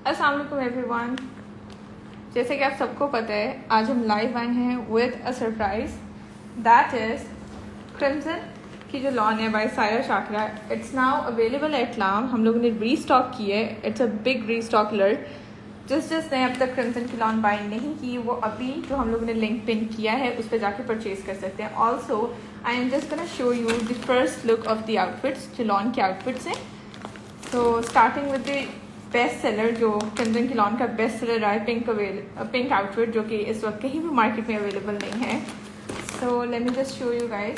अस्सलाम वालेकुम एवरीवन। जैसे कि आप सबको पता है, आज हम लाइव आए हैं with a surprise, that is Crimson की जो लॉन है by Saira Shakira. It's now available at Laam. हम लोगों ने रीस्टॉक की है। It's a big restock alert. जिसने अब तक क्रिम्सन की लॉन बाय नहीं की, वो अभी जो हम लोगों ने लिंक पिन किया है उस पर जाके परचेज कर सकते हैं। Also I am just gonna show you the first look of the outfits, जो लॉन के आउटफिट्स हैं। So starting with the best seller, जो क्रिम्सन की लॉन का बेस्ट सेलर रहा है, पिंक आउटफिट, जो कि इस वक्त कहीं भी मार्केट में अवेलेबल नहीं है। So let me just show you guys.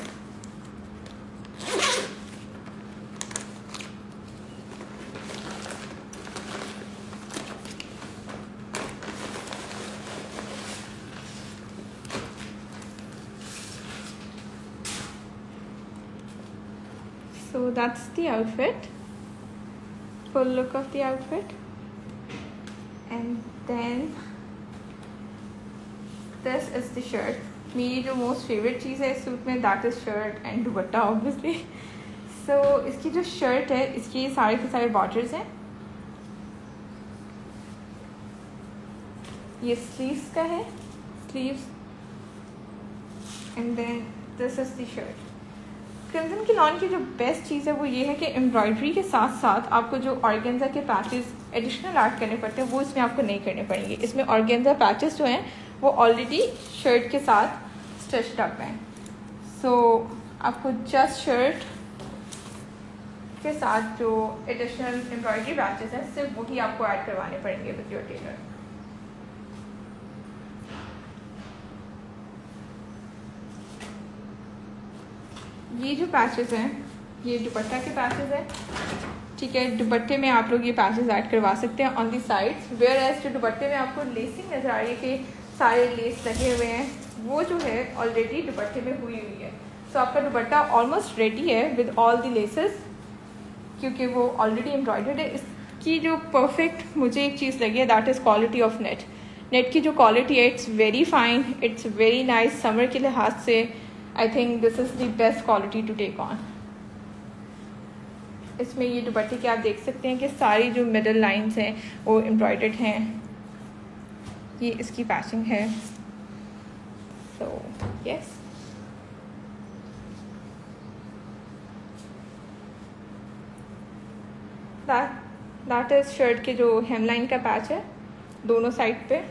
So that's the outfit, full look of the outfit, and then this is the shirt. मेरी जो मोस्ट फेवरेट चीज़ है इस सूट में, that is shirt and dupatta obviously. So इसकी जो shirt है, इसकी सारे के सारे बॉर्डर्स हैं। ये स्लीव्स का है, sleeves, and then this is the shirt. Crimson की लॉन की जो बेस्ट चीज़ है वो ये है कि एम्ब्रॉयडरी के साथ साथ आपको जो ऑर्गेन्जा के पैचेस एडिशनल ऐड करने पड़ते हैं वो इसमें आपको नहीं करने पड़ेंगे। इसमें ऑर्गेन्जा पैचेस जो हैं वो ऑलरेडी शर्ट के साथ स्टिच्ड अप हैं। सो आपको जस्ट शर्ट के साथ जो एडिशनल एम्ब्रॉयडरी पैचेस हैं सिर्फ वही आपको ऐड करवाने पड़ेंगे विद योर टेलर। ये जो पैचेस हैं ये दुपट्टा के पैचेस हैं, ठीक है। दुपट्टे में आप लोग ये पैचेस ऐड करवा सकते हैं on the sides, whereas जो दुपट्टे में आपको लेसिंग नज़र आ रही है कि सारे लेस लगे हुए हैं, वो जो है ऑलरेडी दुपट्टे में हुई है। सो आपका दुपट्टा ऑलमोस्ट रेडी है विद ऑल दी लेसेस, क्योंकि वो ऑलरेडी एम्ब्रॉयडर्ड है। इसकी जो परफेक्ट मुझे एक चीज़ लगी है, that is quality of net. Net की जो क्वालिटी है, it's very fine, it's very nice. Summer के लिहाज से I think this is the best quality to take on. इसमें ये दुपट्टे के आप देख सकते हैं कि सारी जो मिडल लाइंस हैं वो एम्ब्रॉयडर्ड हैं। ये इसकी पैचिंग है। So yes, that is shirt के जो हेमलाइन का पैच है दोनों साइड पे।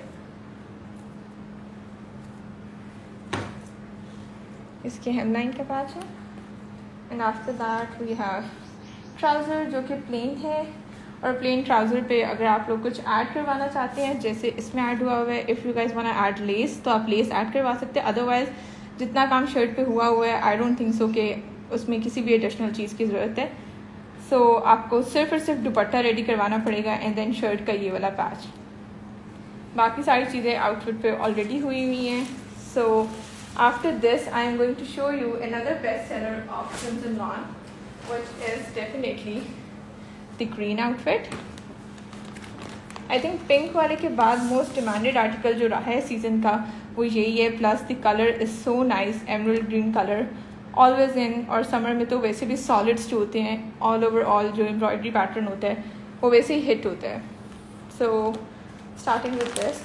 इसके हेमलाइन का पैच है। And after that we have trouser, जो कि प्लेन है। और प्लेन ट्राउज़र पे अगर आप लोग कुछ ऐड करवाना चाहते हैं, जैसे इसमें ऐड हुआ हुआ है, if you guys want to add lace, तो आप लेस ऐड करवा सकते हैं। अदरवाइज जितना काम शर्ट पे हुआ है, आई डोंट थिंक सो कि उसमें किसी भी एडिशनल चीज़ की ज़रूरत है। सो आपको सिर्फ और सिर्फ दुपट्टा रेडी करवाना पड़ेगा एंड देन शर्ट का ये वाला पैच। बाकी सारी चीज़ें आउटफिट पे ऑलरेडी हुई हैं। सो after this I am going to show you another best seller of Crimson Lawn, which is definitely the green outfit. I think pink वाले के बाद most demanded article जो रहा है सीज़न का वो यही है। Plus the color is so nice, emerald green color, always in। और समर में तो वैसे भी सॉलिड्स जो होते हैं ऑल ओवर ऑल जो एम्ब्रॉयडरी पैटर्न होता है वो वैसे ही हिट होता है। सो स्टार्टिंग विद दिस,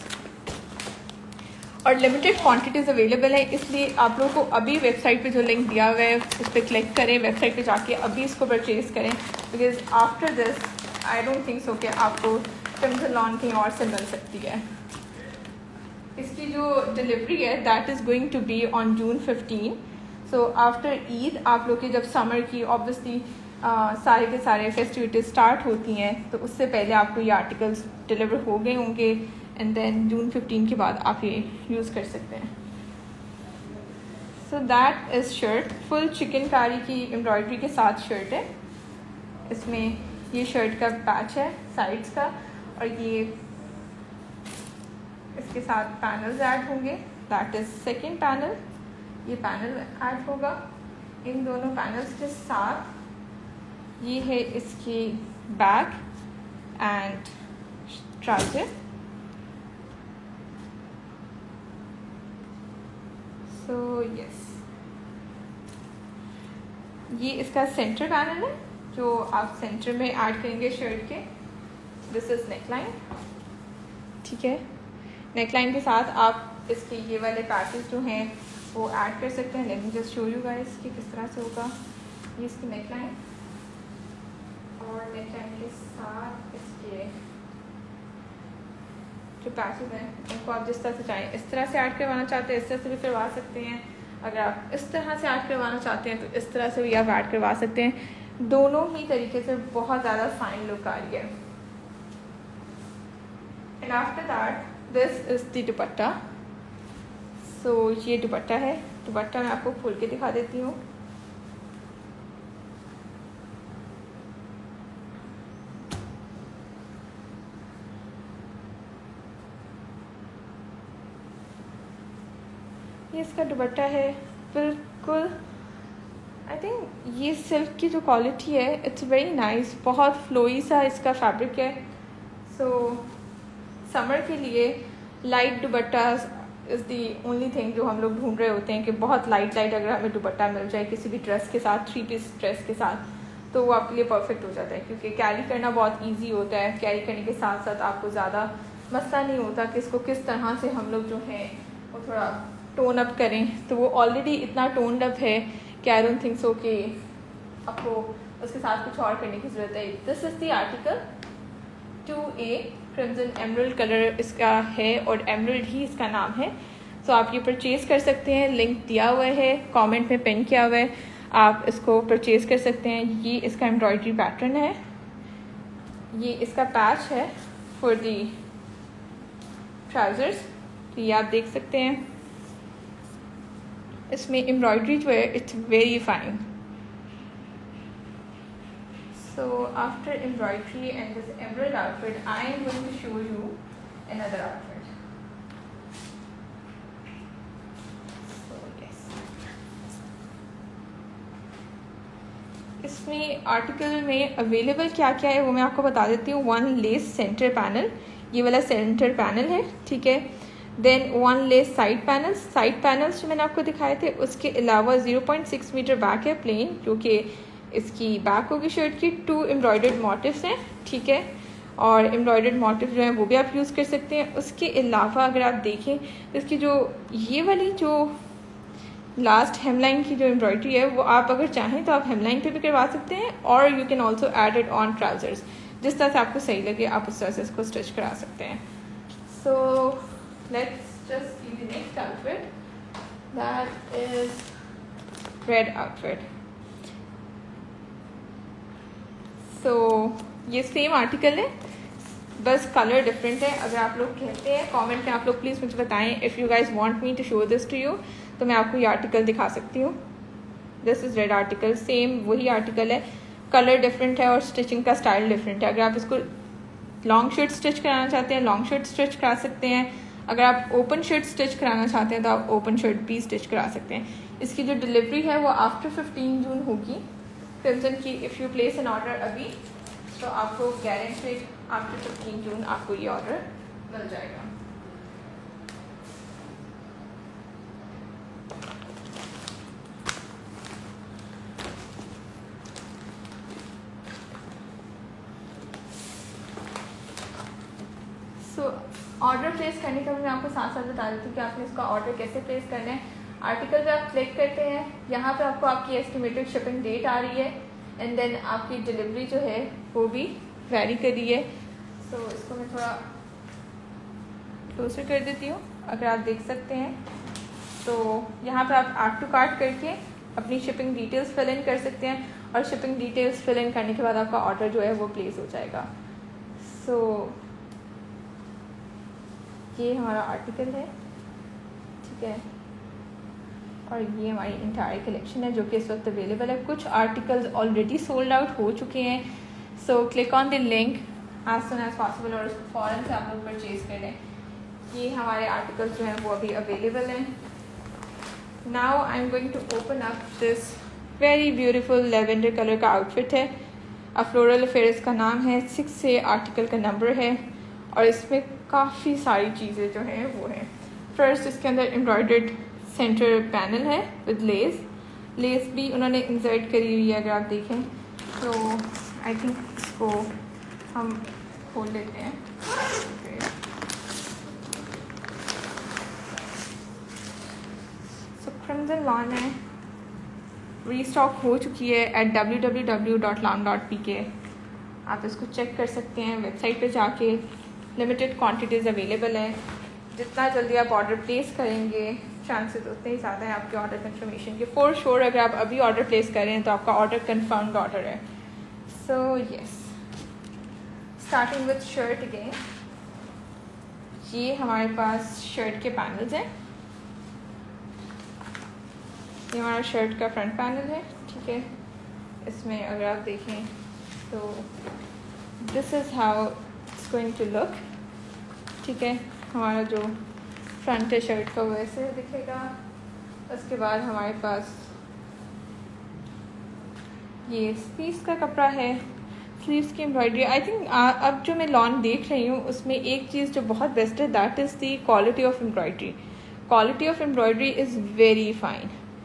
और लिमिटेड क्वांटिटीज़ अवेलेबल है, इसलिए आप लोगों को अभी वेबसाइट पे जो लिंक दिया हुआ है उस पर क्लिक करें, वेबसाइट पे जाके अभी इसको परचेज़ करें, because after this I don't think so कि आपको क्रिम्सन लॉन कहीं और से मिल सकती है। इसकी जो डिलीवरी है that is going to be on June 15। So after Eid आप लोग के जब समर की ऑब्वियसली सारे के सारे फेस्टिविटीज स्टार्ट होती हैं, तो उससे पहले आपको ये आर्टिकल्स डिलीवर हो गए होंगे एंड देन June 15 के बाद आप ये यूज़ कर सकते हैं। So that is shirt, full chikankari की एम्ब्रॉयडरी के साथ शर्ट है। इसमें ये शर्ट का पैच है साइड्स का, और ये इसके साथ पैनल्स ऐड होंगे, दैट इज़ सेकेंड पैनल। ये पैनल ऐड होगा इन दोनों पैनल्स के साथ। ये है इसकी back and trouser. So yes, ये इसका सेंटर पैनल है जो आप सेंटर में ऐड करेंगे शर्ट के। दिस इज़ नेकलाइन, ठीक है। नेकलाइन के साथ आप इसके ये वाले पैचेस जो हैं वो ऐड कर सकते हैं। Let me just show you guys कि किस तरह से होगा। ये इसकी नेकलाइन और नेकलाइन के साथ इसके जो पैचेस हैं उनको आप जिस तरह से चाहें, इस तरह से ऐड करवाना चाहते हैं इस तरह से भी करवा सकते हैं। अगर आप इस तरह से ऐड करवाना चाहते हैं तो इस तरह से भी आप ऐड करवा सकते हैं। दोनों ही तरीके से बहुत ज़्यादा फाइन लुक आ रही है। And after that this is the dupatta. सो ये दुपट्टा है। दुपट्टा मैं आपको खोल के दिखा देती हूँ। ये इसका दुपट्टा है, बिल्कुल आई थिंक ये सिल्क की जो क्वालिटी है इट्स वेरी नाइस, बहुत फ्लोई सा इसका फैब्रिक है। सो समर के लिए light dupatta is the only thing जो हम लोग ढूंढ रहे होते हैं कि बहुत लाइट अगर हमें दुपट्टा मिल जाए किसी भी ड्रेस के साथ, 3 पीस ड्रेस के साथ, तो वो आपके लिए परफेक्ट हो जाता है क्योंकि कैरी करना बहुत ईजी होता है। कैरी करने के साथ साथ आपको ज़्यादा मसला नहीं होता कि इसको किस तरह से हम लोग जो है वो थोड़ा टोन अप करें। तो वो ऑलरेडी इतना टोन अप है कि आई डोंट थिंक सो कि आपको उसके साथ कुछ और करने की ज़रूरत है। This is the article 2A। Crimson emerald colour इसका है और एमरल्ड ही इसका नाम है। सो आप ये परचेज़ कर सकते हैं, लिंक दिया हुआ है, कमेंट में पिन किया हुआ है, आप इसको परचेज़ कर सकते हैं। ये इसका एम्ब्रॉयडरी पैटर्न है, ये इसका पैच है फॉर दी ट्राउज़र्स। तो ये आप देख सकते हैं, इसमें एम्ब्रॉयडरी जो है it's very fine. So after embroidery and this emerald outfit, I am going to show you another outfit. So yes, इसमें आर्टिकल में अवेलेबल क्या क्या है वो मैं आपको बता देती हूँ। 1 लेस सेंटर पैनल, ये वाला सेंटर पैनल है, ठीक है। Then 1 lace side panels. Side panels जो मैंने आपको दिखाए थे उसके अलावा 0.6 मीटर बैक है प्लेन, जो कि इसकी बैक होगी शर्ट की। 2 एम्ब्रॉयडर्ड मोटिव्स हैं, ठीक है। और एम्ब्रॉयडर्ड मोटिव जो है वो भी आप यूज़ कर सकते हैं। उसके अलावा अगर आप देखें इसकी जो ये वाली जो लास्ट हेमलाइन की जो एम्ब्रॉयडरी है वो आप अगर चाहें तो आप हेमलाइन पे भी करवा सकते हैं और you can also add it on trousers. जिस तरह से आपको सही लगे आप उस तरह से इसको स्टिच करा सकते हैं। So let's just see the next outfit, that is red outfit. So ये सेम आर्टिकल है, बस कलर डिफरेंट है। अगर आप लोग कहते हैं कमेंट में आप लोग प्लीज़ मुझे बताएं, if you guys want me to show this to you, तो मैं आपको ये आर्टिकल दिखा सकती हूँ। This is red article, same वही आर्टिकल है, कलर डिफरेंट है और स्टिचिंग का स्टाइल डिफरेंट है। अगर आप इसको लॉन्ग शर्ट स्टिच कराना चाहते हैं लॉन्ग शर्ट स्टिच करा सकते हैं। अगर आप ओपन शर्ट स्टिच कराना चाहते हैं तो आप ओपन शर्ट भी स्टिच करा सकते हैं। इसकी जो डिलीवरी है वो आफ्टर 15 जून होगी क्रिम्सन की। If you place an order अभी तो आपको गारंटेड आफ्टर 15 जून आपको ये ऑर्डर मिल जाएगा। ऑर्डर प्लेस करने का भी मैं आपको साथ साथ बता देती हूँ कि आपने इसका ऑर्डर कैसे प्लेस करना है। आर्टिकल पे आप क्लिक करते हैं, यहाँ पे आपको आपकी एस्टिमेटेड शिपिंग डेट आ रही है एंड देन आपकी डिलीवरी जो है वो भी वेरी कर रही है। सो इसको मैं थोड़ा क्लोजर कर देती हूँ। अगर आप देख सकते हैं तो यहाँ पर आप ऐड टू कार्ट करके अपनी शिपिंग डिटेल्स फिल इन कर सकते हैं और शिपिंग डिटेल्स फिल इन करने के बाद आपका ऑर्डर जो है वो प्लेस हो जाएगा। सो ये हमारा आर्टिकल है, ठीक है, और ये हमारी इंटायर कलेक्शन है जो कि इस वक्त अवेलेबल है। कुछ आर्टिकल्स ऑलरेडी सोल्ड आउट हो चुके हैं। So click on the link as soon as possible और उसको फ़ौरन से आप लोग परचेज़ कर लें। ये हमारे आर्टिकल्स जो हैं वो अभी अवेलेबल हैं। Now I am going to open up this very beautiful lavender colour का आउटफिट है। फ्लोरल अफेयर्स का नाम है, 6 से आर्टिकल का नंबर है और इसमें काफ़ी सारी चीज़ें जो हैं वो हैं। फर्स्ट इसके अंदर एम्ब्रॉयडर्ड सेंटर पैनल है विद लेस भी उन्होंने इंसर्ट करी हुई है। अगर आप देखें तो आई थिंक इसको हम खोल लेते हैं। सो क्रिम्सन लॉन है, रीस्टॉक हो चुकी है एट www.lawn.pk। आप इसको चेक कर सकते हैं वेबसाइट पे जाके। लिमिटेड क्वांटिटीज़ अवेलेबल है। जितना जल्दी आप ऑर्डर प्लेस करेंगे चांसेस उतने ही ज़्यादा है आपके ऑर्डर कंफर्मेशन के। फॉर श्योर अगर आप अभी ऑर्डर प्लेस करें तो आपका ऑर्डर कंफर्म्ड ऑर्डर है। So yes, starting with shirt again. ये हमारे पास शर्ट के पैनल्स हैं। ये हमारा शर्ट का फ्रंट पैनल है, ठीक है। इसमें अगर आप देखें तो this is how it's going to look, ठीक है। हमारा जो फ्रंट है शर्ट का वैसे दिखेगा। उसके बाद हमारे पास ये स्लीव्स का कपड़ा है, स्लीव्स की एम्ब्रॉयडरी। आई थिंक अब जो मैं लॉन देख रही हूँ उसमें एक चीज़ जो बहुत बेस्ट है that is the quality of embroidery. Quality of embroidery is very fine.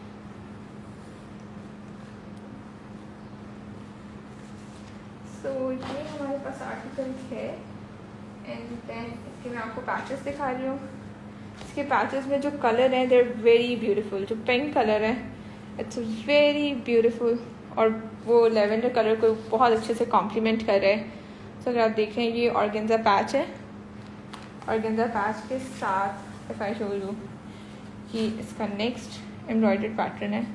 तो ये हमारे पास आर्टिकल है एंड देन इसके मैं आपको पैचेस दिखा रही हूँ। इसके पैचेस में जो कलर हैं दे आर वेरी ब्यूटीफुल। जो पिंक कलर है इट्स वेरी ब्यूटीफुल और वो लेवेंडर कलर को बहुत अच्छे से कॉम्प्लीमेंट कर रहे हैं। तो अगर आप देख रहे हैं ये ऑर्गेन्जा पैच है। ऑर्गेन्जा पैच के साथ इफ आई शो यू कि इसका नेक्स्ट एम्ब्रॉयडर्ड पैटर्न है।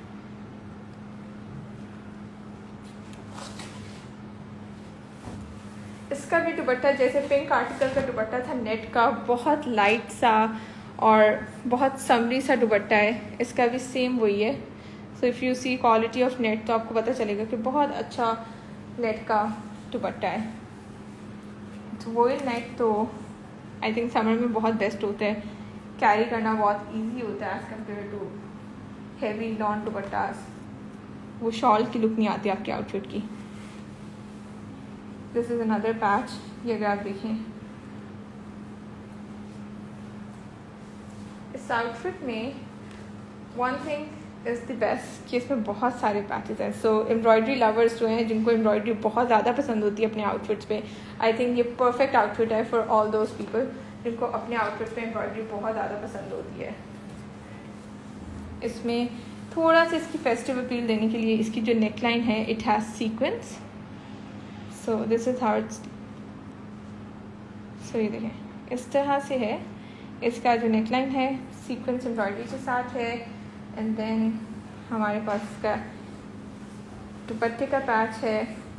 इसका भी दुपट्टा जैसे पिंक आर्टिकल का दुपट्टा था नेट का, बहुत लाइट सा और बहुत समरी सा दुपट्टा है। इसका भी सेम वही है। So if you see quality of net तो आपको पता चलेगा कि बहुत अच्छा नेट का दुपट्टा है। तो वही नेट तो आई थिंक समर में बहुत बेस्ट होता है, कैरी करना बहुत इजी होता है as compare to heavy lawn dupattas. वो शॉल की लुक नहीं आती आपके आउटफिट की। This is another patch. ये अगर आप देखें इस आउटफिट में one thing is the best कि इसमें बहुत सारे पैचेस हैं। सो एम्ब्रॉयडरी लवर्स जो हैं जिनको एम्ब्रॉयडरी बहुत ज़्यादा पसंद होती है अपने आउटफिट्स पे, आई थिंक ये परफेक्ट आउटफिट है फॉर ऑल दोज पीपल जिनको अपने आउटफिट पे एम्ब्रॉयडरी बहुत ज़्यादा पसंद होती है। इसमें थोड़ा सा इसकी फेस्टिव अपील देने के लिए इसकी जो नेकलाइन है it has sequence. So this is how it's. So ये देखें इस तरह से है। इसका जो नेकलाइन है सीक्वेंस एम्ब्रॉयडरी के साथ है। एंड देन हमारे पास इसका दुपट्टे का पैच है।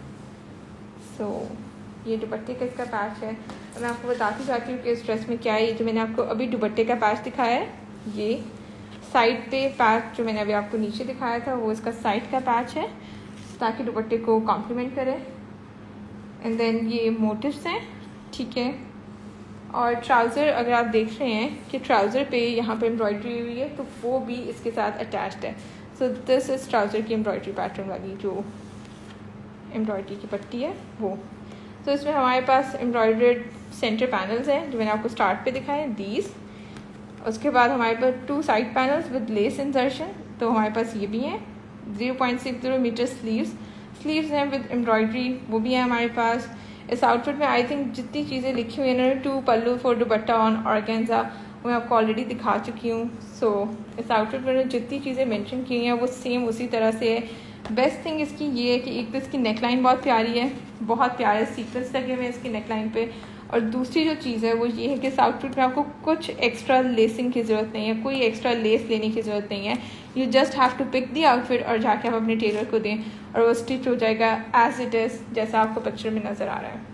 सो ये दुपट्टे का इसका पैच है। मैं आपको बताती जाती हूँ कि इस ड्रेस में क्या है। ये जो मैंने आपको अभी दुपट्टे का पैच दिखाया है, ये साइड पे पैच जो मैंने अभी आपको नीचे दिखाया था वो इसका साइड का पैच है ताकि दुपट्टे को कॉम्प्लीमेंट करे। एंड देन ये मोटिव्स हैं, ठीक है। और ट्राउज़र अगर आप देख रहे हैं कि ट्राउज़र पे यहाँ पे एम्ब्रॉयडरी हुई है तो वो भी इसके साथ अटैच्ड है। सो दिस इज़ ट्राउज़र की एम्ब्रॉयडरी पैटर्न वाली जो एम्ब्रॉयडरी की पट्टी है वो। तो इसमें हमारे पास एम्ब्रॉयडर्ड सेंटर पैनल्स हैं जो मैंने आपको स्टार्ट पे दिखाए दीज। उसके बाद हमारे पास 2 side panels with lace insertion, तो हमारे पास ये भी हैं। 0.60 मीटर स्लीव्स हैं विद एम्ब्रॉयडरी, वो भी है हमारे पास। इस आउटफिट में आई थिंक जितनी चीज़ें लिखी हुई हैं ना, 2 पल्लू 4 दुपट्टा ऑन ऑर्गेन्जा, वो मैं आपको ऑलरेडी दिखा चुकी हूँ। सो इस आउटफिट में जितनी चीज़ें मेंशन की हैं वो सेम उसी तरह से है। बेस्ट थिंग इसकी ये है कि एक तो इसकी नेकलाइन बहुत प्यारी है, बहुत प्यारे सीक्वेंस लगे हुए हैं इसकी नेकलाइन पे। और दूसरी जो चीज़ है वो ये है कि इस आउटफिट में आपको कुछ एक्स्ट्रा लेसिंग की ज़रूरत नहीं है, कोई एक्स्ट्रा लेस लेने की ज़रूरत नहीं है। You just have to pick the outfit और जाके आप अपने टेलर को दें और वो स्टिच हो जाएगा एज इट इज़ जैसा आपको पिक्चर में नज़र आ रहा है।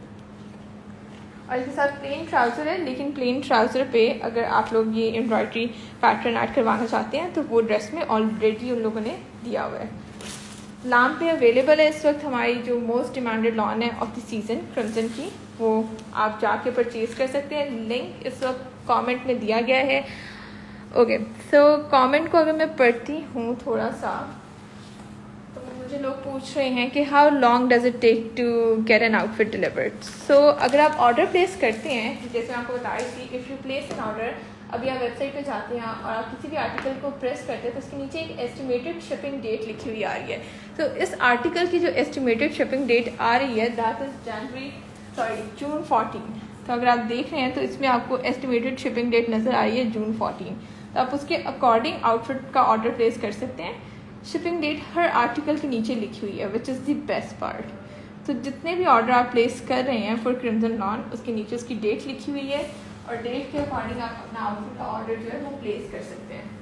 और इसके साथ प्लेन ट्राउज़र है, लेकिन प्लेन ट्राउज़र पे अगर आप लोग ये एम्ब्रॉयडरी पैटर्न ऐड करवाना चाहते हैं तो वो ड्रेस में ऑलरेडी उन लोगों ने दिया हुआ है। लाम पे अवेलेबल है इस वक्त हमारी जो मोस्ट डिमांडेड लॉन है ऑफ द सीज़न क्रिम्सन की, वो आप जाके परचेज़ कर सकते हैं। लिंक इस वक्त कमेंट में दिया गया है। ओके, सो कमेंट को अगर मैं पढ़ती हूँ थोड़ा सा, तो मुझे लोग पूछ रहे हैं कि how long does it take to get an outfit delivered. So अगर आप ऑर्डर प्लेस करते हैं, जैसे मैं आपको बता रही थी, if you place an order, अभी आप वेबसाइट पे जाते हैं और आप किसी भी आर्टिकल को प्रेस करते हैं तो उसके नीचे एक एस्टिमेटेड शिपिंग डेट लिखी हुई आ रही है। तो इस आर्टिकल की जो एस्टिमेटेड शिपिंग डेट आ रही है दैट इज़ जनवरी जून 14। तो अगर आप देख रहे हैं तो इसमें आपको एस्टिमेटेड शिपिंग डेट नज़र आ रही है जून 14। तो आप उसके अकॉर्डिंग आउटफिट का ऑर्डर प्लेस कर सकते हैं। शिपिंग डेट हर आर्टिकल के नीचे लिखी हुई है, which is the best part. तो जितने भी ऑर्डर आप प्लेस कर रहे हैं फॉर क्रिम्सन लॉन, उसके नीचे उसकी डेट लिखी हुई है और डेट के अकॉर्डिंग आप अपना आउटफिट का ऑर्डर जो है वो प्लेस कर सकते हैं।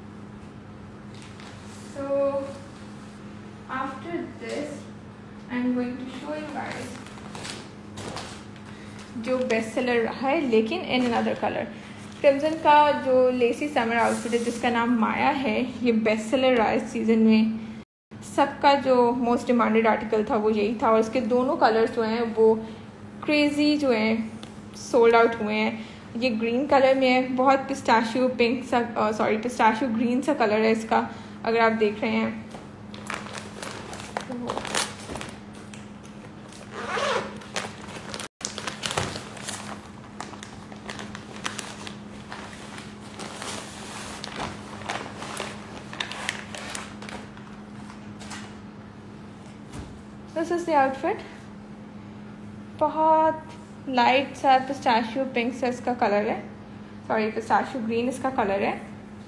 So after this I am going to show you guys जो बेस्ट सेलर रहा है, लेकिन इन अनदर कलर। क्रिम्सन का जो लेसी समर आउटफिट है जिसका नाम माया है, ये बेस्ट सेलर रहा इस सीज़न में। सबका जो मोस्ट डिमांडेड आर्टिकल था वो यही था और इसके दोनों कलर्स जो हैं वो क्रेज़ी जो हैं सोल्ड आउट हुए हैं। ये ग्रीन कलर में है, बहुत पिस्ताशियो पिंक सा पिस्ताशियो ग्रीन सा कलर है इसका, अगर आप देख रहे हैं। This is the outfit. बहुत लाइट सा पिस्ताशियो पिंक सा इसका कलर है, पिस्ताशियो ग्रीन इसका कलर है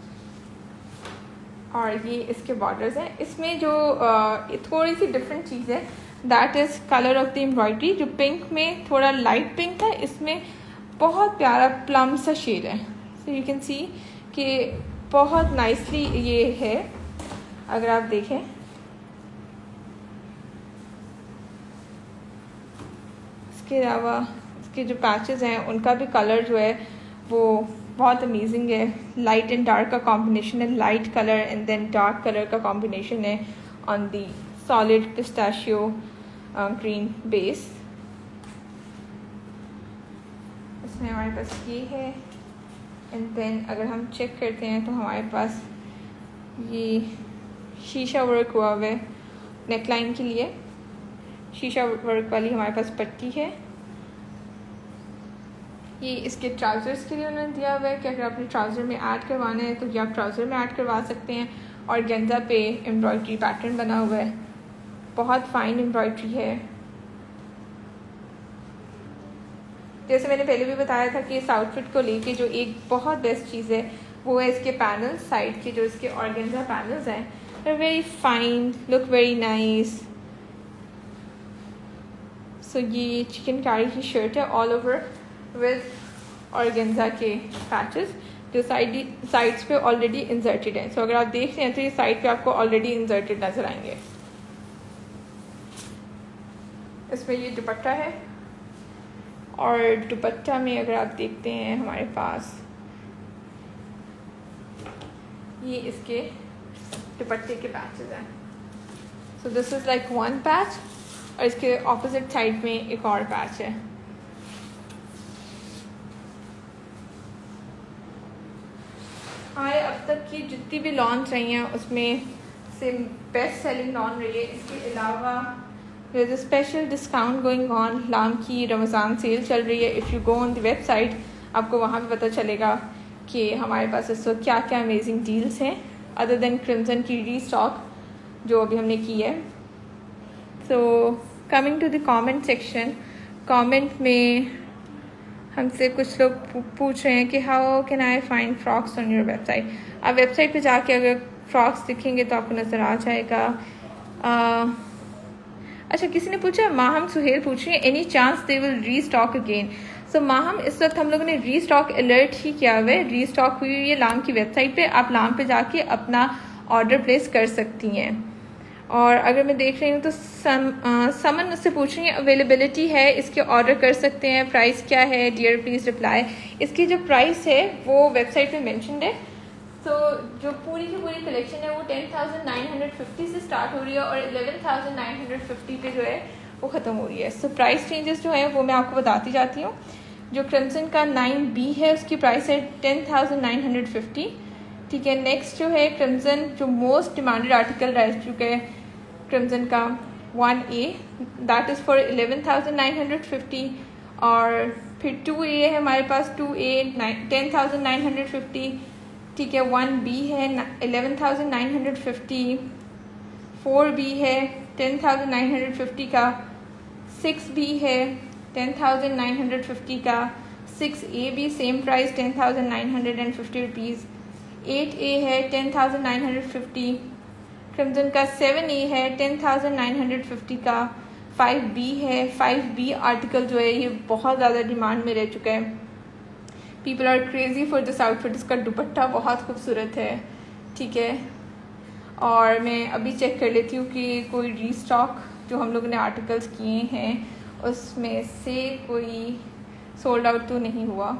और ये इसके बॉर्डर्स हैं। इसमें जो थोड़ी सी डिफरेंट चीज़ है that is colour of the embroidery. जो पिंक में थोड़ा लाइट पिंक था, इसमें बहुत प्यारा प्लम सा शेड है। सो यू कैन सी कि बहुत नाइसली ये है, अगर आप देखें। इसके अलावा इसके जो पैचेस हैं उनका भी कलर जो है वो बहुत अमेजिंग है। लाइट एंड डार्क का कॉम्बिनेशन है, light colour and then dark colour का कॉम्बिनेशन है on the solid pistachio green base. इसमें हमारे पास ये है एंड देन अगर हम चेक करते हैं तो हमारे पास ये शीशा वर्क हुआ हुआ है नेकलाइन के लिए। शीशा वर्क वाली हमारे पास पट्टी है। ये इसके ट्राउज़र्स के लिए उन्होंने दिया हुआ है कि अगर आपने ट्राउज़र में ऐड करवाना है तो ये आप ट्राउज़र में ऐड करवा सकते हैं। और गेंजा पे एम्ब्रॉयडरी पैटर्न बना हुआ है, बहुत फाइन एम्ब्रॉयडरी है। जैसे मैंने पहले भी बताया था कि इस आउटफिट को लेके जो एक बहुत बेस्ट चीज़ है वो है इसके पैनल्स। साइड के जो इसके ऑर्गेन्जा पैनल्स हैं, they are very fine, look very nice. So ये चिकन कारी की शर्ट है ऑल ओवर विद ऑर्गेन्जा के पैचेस जो साइड्स पे ऑलरेडी इंसर्टेड हैं। सो अगर आप देख रहे हैं तो ये साइड पे आपको ऑलरेडी इंसर्टेड नजर आएंगे। इसमें ये दुपट्टा है और दुपट्टा में अगर आप देखते हैं हमारे पास ये इसके दुपट्टे के पैचेस हैं। So this is like one patch और इसके ऑपोजिट साइड में एक और पैच है। हमारे अब तक की जितनी भी लॉन्च रही हैं उसमें से बेस्ट सेलिंग लॉन्च रही है। इसके अलावा there is a special discount going on. Lam की रमज़ान सेल चल रही है। If you go on the website आपको वहाँ भी पता चलेगा कि हमारे पास इस वक्त क्या क्या अमेजिंग डील्स हैं अदर देन क्रिम्सन की रीस्टॉक जो अभी हमने की है। So coming to the comment section, comment में हमसे कुछ लोग पूछ रहे हैं कि how can I find frocks on your website. आप वेबसाइट पे जाके अगर फ्रॉक्स दिखेंगे तो आपको नज़र आ जाएगा। अच्छा, किसी ने पूछा, माहम सुहेल पूछ रही है any chance they will restock again. So Maham इस वक्त हम लोगों ने रीस्टॉक अलर्ट ही किया हुआ है, रीस्टॉक हुई हुई है लाम की वेबसाइट पे। आप लाम पे जाके अपना ऑर्डर प्लेस कर सकती हैं। और अगर मैं देख रही हूँ तो समन मुझसे पूछ रही है अवेलेबिलिटी है, इसके ऑर्डर कर सकते हैं, प्राइस क्या है, डियर प्लीज़ रिप्लाई। इसकी जो प्राइस है वो वेबसाइट पे मेंशन्ड है। तो जो पूरी की पूरी कलेक्शन है वो 10,950 से स्टार्ट हो रही है और 11,950 पे जो है वो ख़त्म हो रही है। सो प्राइस चेंजेस जो हैं वो मैं आपको बताती जाती हूँ। जो क्रिम्सन का 9B है उसकी प्राइस है 10,950, ठीक है। नेक्स्ट जो है क्रिम्सन जो मोस्ट डिमांडेड आर्टिकल रह चुका है क्रिम्सन का 1A, दैट इज़ फॉर 11,950। और फिर 2A है हमारे पास, 2A 10,950, ठीक है। 1B है 11,950, 4B है 10,950 का, 6B है 10,950 का। 6A भी सेम प्राइस 10,950 रुपीज़। 8A है 10,950। क्रिम्जन का 7A है 10,950 का। 5B है। 5B आर्टिकल जो है ये बहुत ज़्यादा डिमांड में रह चुका है। People are crazy for this outfit. इसका दुपट्टा बहुत खूबसूरत है, ठीक है। और मैं अभी चेक कर लेती हूँ कि कोई रीस्टॉक जो हम लोगों ने आर्टिकल्स किए हैं उसमें से कोई सोल्ड आउट तो नहीं हुआ।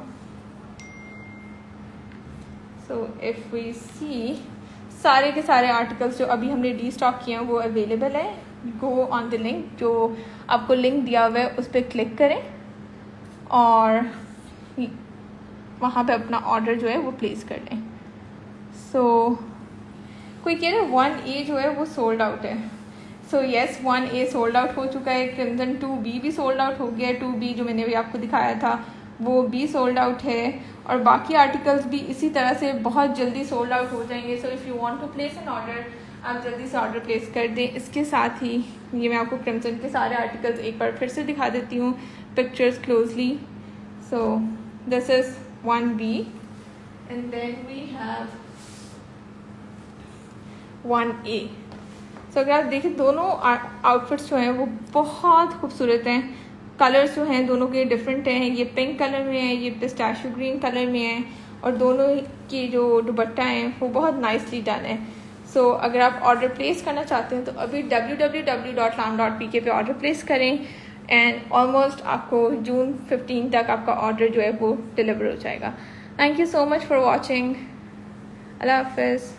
सो इफ़ वी सी, सारे के सारे आर्टिकल्स जो अभी हमने रीस्टॉक किए हैं वो अवेलेबल है। गो ऑन द लिंक, जो आपको लिंक दिया हुआ है उस पर क्लिक करें और वहाँ पे अपना ऑर्डर जो है वो प्लेस कर लें। सो कोई कह रहे 1A जो है वो सोल्ड आउट है। So yes 1A sold out हो चुका है। क्रिम्जन 2B भी सोल्ड आउट हो गया है। 2B जो मैंने भी आपको दिखाया था वो भी सोल्ड आउट है और बाकी आर्टिकल्स भी इसी तरह से बहुत जल्दी सोल्ड आउट हो जाएंगे। So if you want to place an order, आप जल्दी से ऑर्डर प्लेस कर दें। इसके साथ ही ये मैं आपको क्रिम्जन के सारे आर्टिकल्स एक बार फिर से दिखा देती हूँ pictures closely. So this is 1B and then we have 1A। So अगर आप देखें दोनों आउटफिट्स जो हैं वो बहुत खूबसूरत हैं। कलर्स जो हैं दोनों के डिफरेंट हैं। ये पिंक कलर में है, ये पिस्ताशियो ग्रीन कलर में है और दोनों के जो दुपट्टा हैं वो बहुत नाइसली डन है। सो अगर आप ऑर्डर प्लेस करना चाहते हैं तो अभी www.lam.pk पे ऑर्डर प्लेस करें एंड ऑलमोस्ट आपको जून 15 तक आपका ऑर्डर जो है वो डिलीवर हो जाएगा। Thank you so much for watching. अल्लाह हाफिज़।